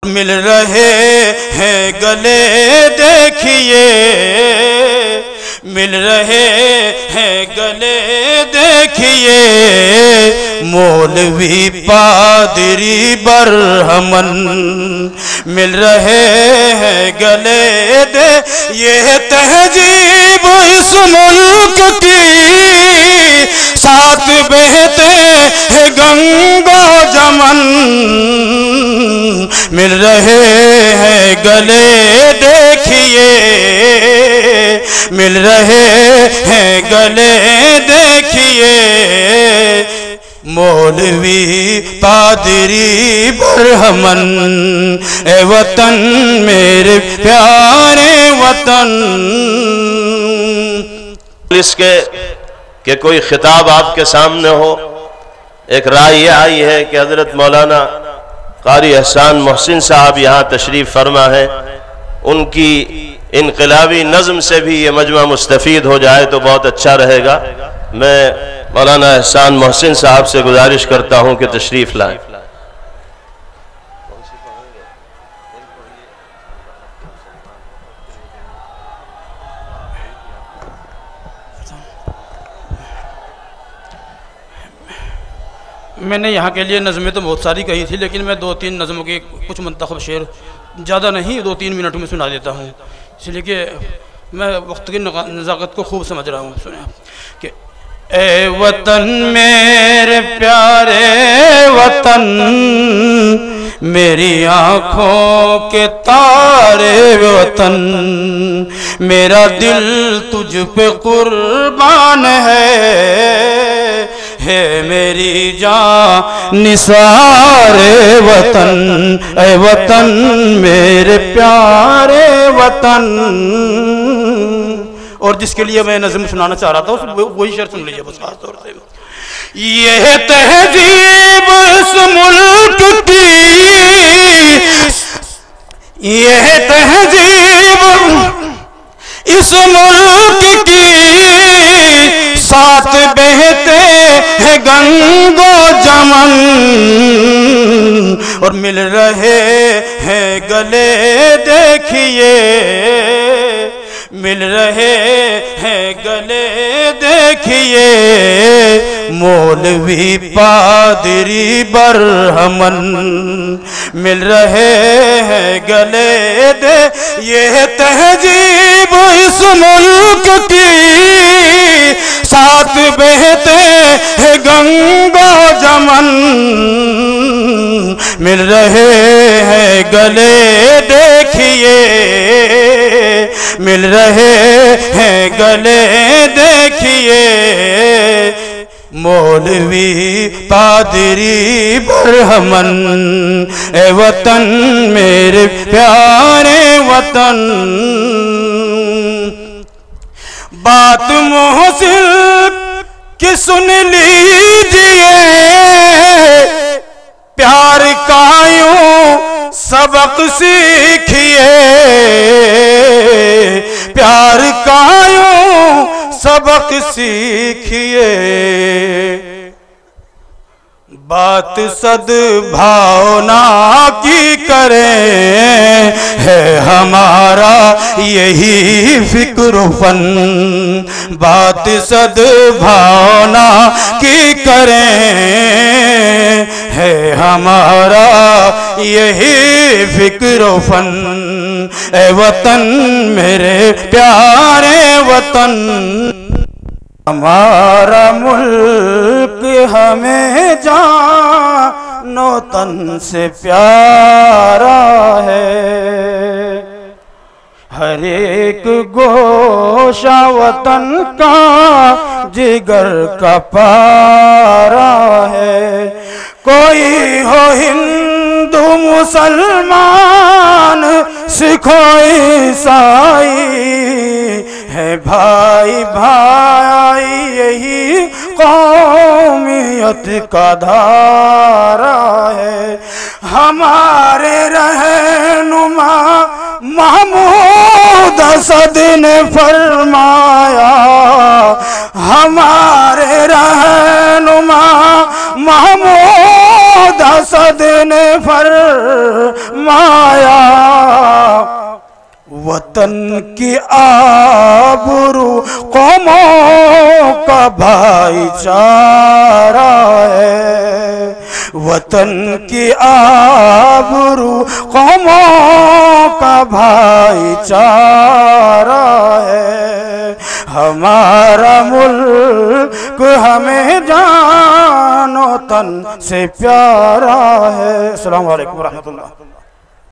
मिल रहे हैं गले देखिए, मिल रहे हैं गले देखिए, मौलवी पादरी बरहमन मिल रहे हैं गले दे। ये तहजीब इस मुल्क की साथ बहते हैं गंगा जमन, मिल रहे हैं गले देखिए, मिल रहे हैं गले देखिए, मौलवी पादरी बरहमन। ए वतन मेरे प्यारे वतन। इसके कि कोई खिताब आपके सामने हो, एक राय यह आई है कि हजरत मौलाना कारी एहसान मोहसिन साहब यहाँ तशरीफ़ फरमा है, उनकी इनकलाबी नज़्म से भी ये मजमा मुस्तफ़ीद हो जाए तो बहुत अच्छा रहेगा। मैं मौलाना एहसान मोहसिन साहब से गुजारिश करता हूँ कि तशरीफ़ लाएं। मैंने यहाँ के लिए नज़में तो बहुत सारी कही थी, लेकिन मैं 2-3 नज़मों के कुछ मुंतखब शेर, ज़्यादा नहीं 2-3 मिनट में सुना देता हूँ, इसलिए कि मैं वक्त की नज़ाकत को खूब समझ रहा हूँ। सुने कि ए वतन मेरे प्यारे वतन, मेरी आँखों के तारे वतन, मेरा दिल तुझ पे कुर्बान है मेरी जान निसारे वतन। ए वतन मेरे प्यारे वतन। और जिसके लिए मैं नज़्म सुनाना चाह रहा था वही शेर सुन लीजिए बस खास तौर से। ये तहजीब इस मुल्क की, ये तहजीब इस मुल्क की साथ बहते हैं गंगो जमन, और मिल रहे हैं गले देखिए, मिल रहे हैं गले देखिए, मौलवी पादरी बरहमन मिल रहे हैं गले दे। ये तहजीब इस मुल्क की साथ बहते हैं गंगा जमन, मिल रहे हैं गले देखिए, मिल रहे हैं गले देखिए, मौलवी पादरी बरहमन। ए वतन मेरे प्यारे वतन। बात मोहसिन की सुन लीजिए, प्यार का यूं सबक सीखिए, प्यार का यूं सबक सीखिए, बात सद्भावना की करें, है हमारा यही फिक्र फन, बात सद्भावना की करें, है हमारा यही फिक्र फन। ए वतन मेरे प्यारे वतन, हमारा मुल्क हमें जानो तन से प्यारा है, हर एक गोशा वतन का जिगर का पारा है। कोई हो हिंदू मुसलमान सिख ईसाई, है भाई भाई यही कौमियत का धारा है। हमारे रहनुमा महमूद असद ने फरमाया, हमारे रहनुमा महमूद असद ने फरमाया, माया, वतन की आबरू कौमों का भाईचारा है, वतन की आबरू कौमों का भाईचारा है। हमारा मुल्क हमें जानो तन से प्यारा है। अस्सलामु अलैकुम व रहमतुल्लाह।